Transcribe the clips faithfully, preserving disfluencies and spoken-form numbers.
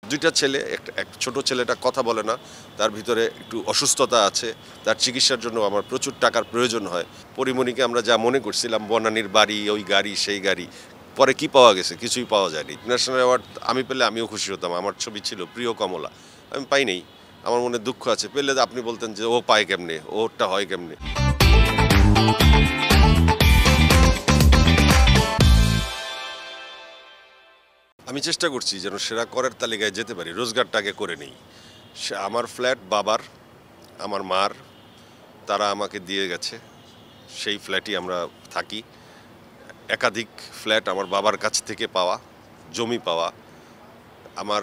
দুইটা ছেলে, একটা এক ছোট ছেলেটা কথা বলে না, তার ভিতরে একটু অসুস্থতা আছে, তার চিকিৎসার জন্য আমার প্রচুর টাকার প্রয়োজন হয়। পরিমণিকে আমরা যা মনে করছিলাম বনানীর বাড়ি, ওই গাড়ি, সেই গাড়ি, পরে কি পাওয়া গেছে? কিছুই পাওয়া যায়নি। ন্যাশনাল অ্যাওয়ার্ড আমি পেলে আমিও খুশি হতাম। আমার ছবি ছিল প্রিয় কমলা, আমি পাই নাই। আমার মনে দুঃখ আছে। পেলে আপনি বলতেন যে ও পায় কেমনে, ওরটা হয় কেমনে। আমি চেষ্টা করছি যেন সেরা করের তালিকায় যেতে পারি, রোজগারটা আগে করে নেই। সে আমার ফ্ল্যাট বাবার, আমার মার, তারা আমাকে দিয়ে গেছে, সেই ফ্ল্যাটই আমরা থাকি। একাধিক ফ্ল্যাট আমার বাবার কাছ থেকে পাওয়া, জমি পাওয়া, আমার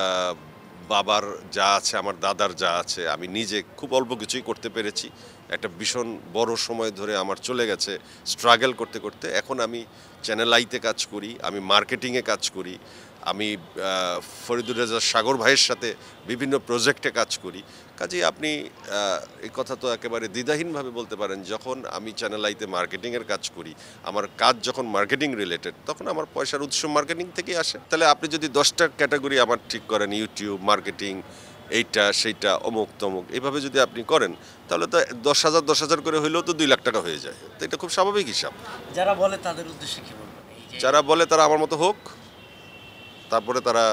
বাবার যা আছে, আমার দাদার যা আছে, আমি নিজে খুব অল্প কিছুই করতে পেরেছি। একটা ভীষণ বড় সময় ধরে আমার চলে গেছে স্ট্রাগল করতে করতে। এখন আমি চ্যানেল আইতে কাজ করি, আমি মার্কেটিংয়ে কাজ করি, আমি ফরিদুর রেজা সাগর ভাইয়ের সাথে বিভিন্ন প্রজেক্টে কাজ করি। কাজেই আপনি এই কথা তো একেবারে দ্বিধাহীনভাবে বলতে পারেন, যখন আমি চ্যানেল আইতে মার্কেটিংয়ের কাজ করি, আমার কাজ যখন মার্কেটিং রিলেটেড, তখন আমার পয়সার উৎস মার্কেটিং থেকেই আসে। তাহলে আপনি যদি দশটা ক্যাটাগরি আমার ঠিক করেন, ইউটিউব, মার্কেটিং, এইটা সেইটা, অমুক তমুক, এইভাবে যদি আপনি করেন, তাহলে তো দশ হাজার দশ হাজার করে হইলেও তো দুই লাখ টাকা হয়ে যায়। তো এটা খুব স্বাভাবিক হিসাব। যারা বলে তাদের উদ্দেশ্যে কি বলবেন? যারা বলে তারা আমার মতো হোক, তারপরে তারা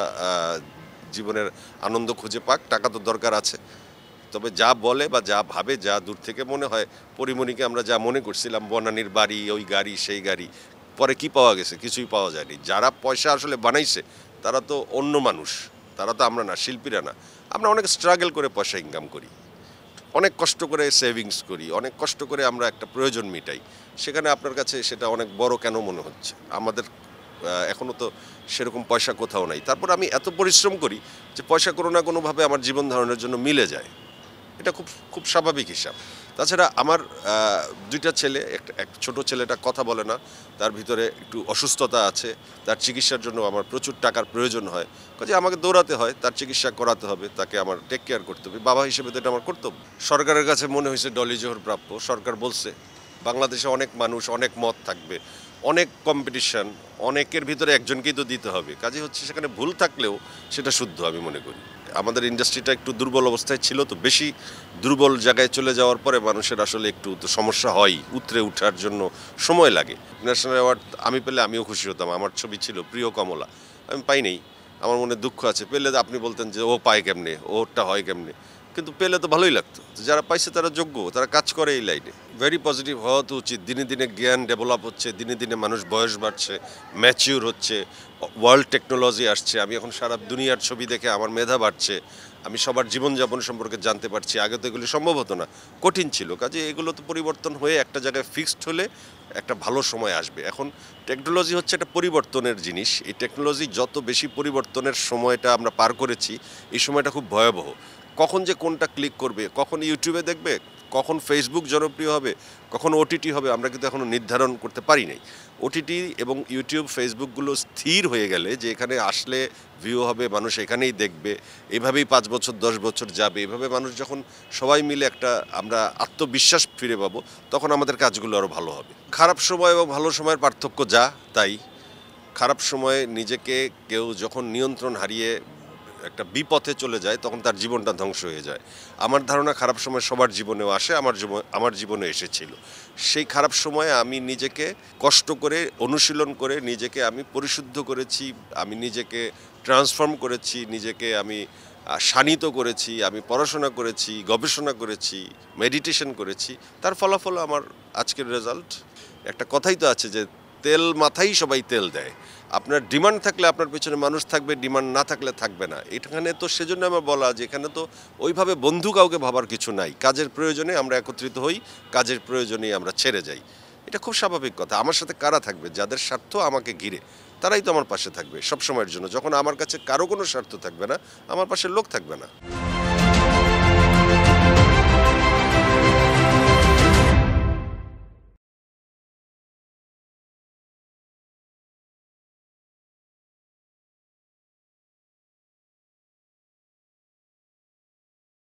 জীবনের আনন্দ খুঁজে পাক। টাকা তো দরকার আছে, তবে যা বলে বা যা ভাবে, যা দূর থেকে মনে হয়, পরিমণিকে আমরা যা মনে করছিলাম বনানীর বাড়ি, ওই গাড়ি, সেই গাড়ি, পরে কি পাওয়া গেছে? কিছুই পাওয়া যায়নি। যারা পয়সা আসলে বানাইছে তারা তো অন্য মানুষ, তারা তো আমরা না, শিল্পীরা না। আমরা অনেক স্ট্রাগল করে পয়সা ইনকাম করি, অনেক কষ্ট করে সেভিংস করি, অনেক কষ্ট করে আমরা একটা প্রয়োজন মিটাই। সেখানে আপনার কাছে সেটা অনেক বড় কেন মনে হচ্ছে? আমাদের এখনও তো সেরকম পয়সা কোথাও নাই। তারপর আমি এত পরিশ্রম করি যে পয়সা কোনো না কোনোভাবে আমার জীবন ধারণের জন্য মিলে যায়। এটা খুব খুব স্বাভাবিক হিসাব। তাছাড়া আমার দুইটা ছেলে, একটা এক ছোট ছেলেটা কথা বলে না, তার ভিতরে একটু অসুস্থতা আছে, তার চিকিৎসার জন্য আমার প্রচুর টাকার প্রয়োজন হয়। কাজে আমাকে দৌড়াতে হয়, তার চিকিৎসা করাতে হবে, তাকে আমার টেক কেয়ার করতে হবে। বাবা হিসেবে তো এটা আমার কর্তব্য। সরকারের কাছে মনে হয়েছে ডলি জোহর প্রাপ্য। সরকার বলছে বাংলাদেশে অনেক মানুষ, অনেক মত থাকবে, অনেক কম্পিটিশন, অনেকের ভিতরে একজনকেই তো দিতে হবে। কাজে হচ্ছে সেখানে ভুল থাকলেও সেটা শুদ্ধ আমি মনে করি। আমাদের ইন্ডাস্ট্রিটা একটু দুর্বল অবস্থায় ছিল, তো বেশি দুর্বল জায়গায় চলে যাওয়ার পরে মানুষের আসলে একটু তো সমস্যা হয়, উতরে ওঠার জন্য সময় লাগে। ন্যাশনাল অ্যাওয়ার্ড আমি পেলে আমিও খুশি হতাম। আমার ছবি ছিল প্রিয় কমলা, আমি পাই নাই। আমার মনে দুঃখ আছে। পেলে আপনি বলতেন যে ও পায় কেমনে, ওরটা হয় কেমনে, কিন্তু পেলে তো ভালোই লাগতো। যারা পাইছে তারা যোগ্য, তারা কাজ করে এই লাইনে। ভেরি পজিটিভ হওয়া তো উচিত। দিনে দিনে জ্ঞান ডেভেলপ হচ্ছে, দিনে দিনে মানুষ বয়স বাড়ছে, ম্যাচিউর হচ্ছে, ওয়ার্ল্ড টেকনোলজি আসছে। আমি এখন সারা দুনিয়ার ছবি দেখে আমার মেধা বাড়ছে, আমি সবার জীবনযাপন সম্পর্কে জানতে পারছি। আগে তো এগুলি সম্ভব হতো না, কঠিন ছিল। কাজে এগুলো তো পরিবর্তন হয়ে একটা জায়গায় ফিক্সড হলে একটা ভালো সময় আসবে। এখন টেকনোলজি হচ্ছে একটা পরিবর্তনের জিনিস। এই টেকনোলজি যত বেশি পরিবর্তনের সময়টা আমরা পার করেছি, এই সময়টা খুব ভয়াবহ। কখন যে কোনটা ক্লিক করবে, কখন ইউটিউবে দেখবে, কখন ফেসবুক জনপ্রিয় হবে, কখন ওটিটি হবে, আমরা কিন্তু এখনও নির্ধারণ করতে পারি নাই। ওটিটি এবং ইউটিউব, ফেসবুকগুলো স্থির হয়ে গেলে যে এখানে আসলে ভিউ হবে, মানুষ এখানেই দেখবে, এভাবেই পাঁচ বছর দশ বছর যাবে। এভাবে মানুষ যখন সবাই মিলে একটা আমরা আত্মবিশ্বাস ফিরে পাবো, তখন আমাদের কাজগুলো আরও ভালো হবে। খারাপ সময় এবং ভালো সময়ের পার্থক্য যা তাই। খারাপ সময়ে নিজেকে কেউ যখন নিয়ন্ত্রণ হারিয়ে একটা বিপথে চলে যায়, তখন তার জীবনটা ধ্বংস হয়ে যায়। আমার ধারণা খারাপ সময় সবার জীবনেও আসে, আমার জীবন আমার জীবনে এসেছিল। সেই খারাপ সময়ে আমি নিজেকে কষ্ট করে অনুশীলন করে নিজেকে আমি পরিশুদ্ধ করেছি, আমি নিজেকে ট্রান্সফর্ম করেছি, নিজেকে আমি শানিত করেছি, আমি পড়াশোনা করেছি, গবেষণা করেছি, মেডিটেশন করেছি। তার ফলাফল আমার আজকের রেজাল্ট। একটা কথাই তো আছে যে তেল মাথায় সবাই তেল দেয়। আপনার ডিমান্ড থাকলে আপনার পেছনে মানুষ থাকবে, ডিমান্ড না থাকলে থাকবে না। এখানে তো সেজন্য আমার বলা যে এখানে তো ওইভাবে বন্ধু কাউকে ভাবার কিছু নাই। কাজের প্রয়োজনে আমরা একত্রিত হই, কাজের প্রয়োজনেই আমরা ছেড়ে যাই। এটা খুব স্বাভাবিক কথা। আমার সাথে কারা থাকবে? যাদের স্বার্থ আমাকে ঘিরে, তারাই তো আমার পাশে থাকবে সবসময়ের জন্য। যখন আমার কাছে কারো কোনো স্বার্থ থাকবে না, আমার পাশে লোক থাকবে না।